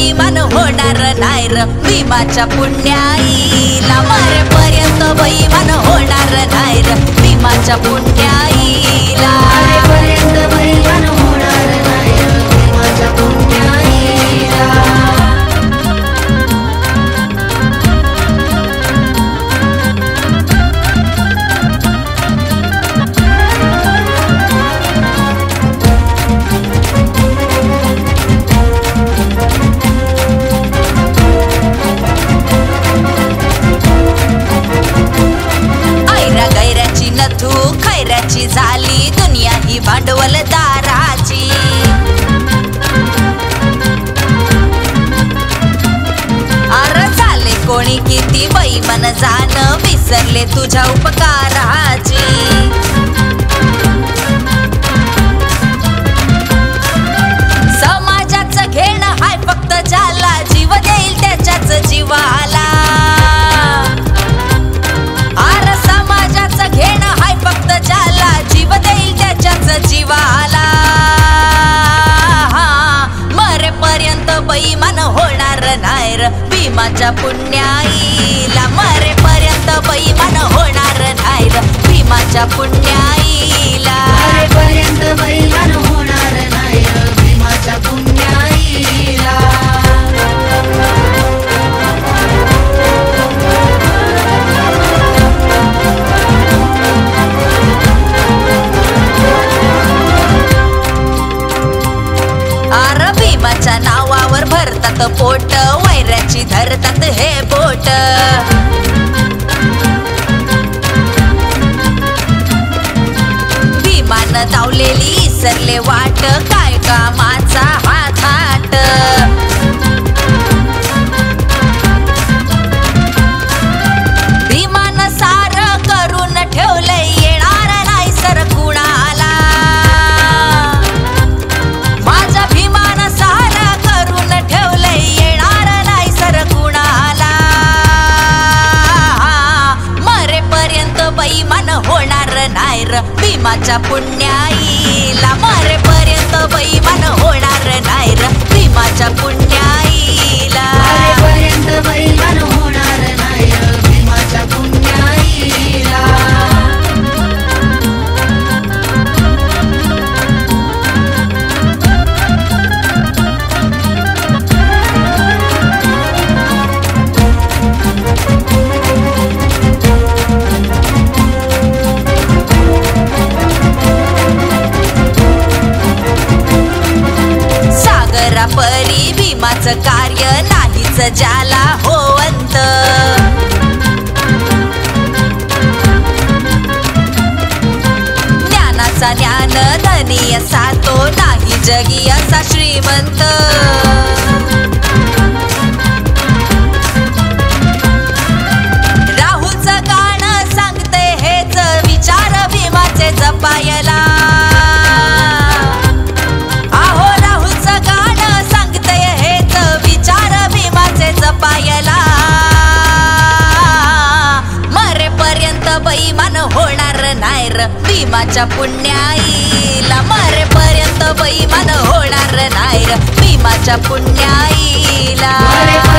बैमान होणार नाही र भीमाच्या पुण्याईला. मरेपर्यंत बैमान होणार नाही र भीमाच्या पुण्याईला. मरेपर्यंत बैमान होणार नाही र भीमाच्या पुण्याईला. नथू खैऱ्याची झाली दुनिया ही भांडवलदाराची. अरे झाले कोणी किती बैमान जाण विसरले तुझ्या उपकाराची. समाजाचं घेणं हाय फक्त ज्याला जीव देईल त्याच्याच जीवाला. घेणं हाय फक्त ज्याला जीव देईल त्याच्याच जीवाला. मरेपर्यंत बैमान होणार नाही र भीमाच्या पुण्याईला. मरेपर्यंत बैमान होणार नाही र भीमाच्या पुण्याईला. मरेपर्यंत बैमान होणार नाही र भीमाच्या पुण्याईला. भीमाच्या नावावर भरतात पोट वैऱ्याची धरतात हे बोट. भीमान धावलेली इसरले वाट काय कामाचा हा थाट. भीमान सार करून ठेवले येणार नाही सर कुणाला. माझा भीमान सारा करून ठेवले येणार नाही सर कुणाला. मरेपर्यंत बैमान होणार नाही र भीमाच्या पुण्याईला. मरेपर्यंत बैमान होणार नाही र भीमाच्या पुण्याईला. मरेपर्यंत बैमान होणार नाही र भीमाच्या पुण्याईला. परी भीमाचं कार्य नाहीच ज्याला होवंत. ज्ञानाचा ज्ञान धनी असा तो नाही जगी असा श्रीमंत. राहुलचं गाणं सांगते हेच विचार भीमाचे जपायला. बैमान होणार नाही र भीमाच्या पुण्याईला. मरेपर्यंत बैमान होणार नाही र भीमाच्या पुण्याईला.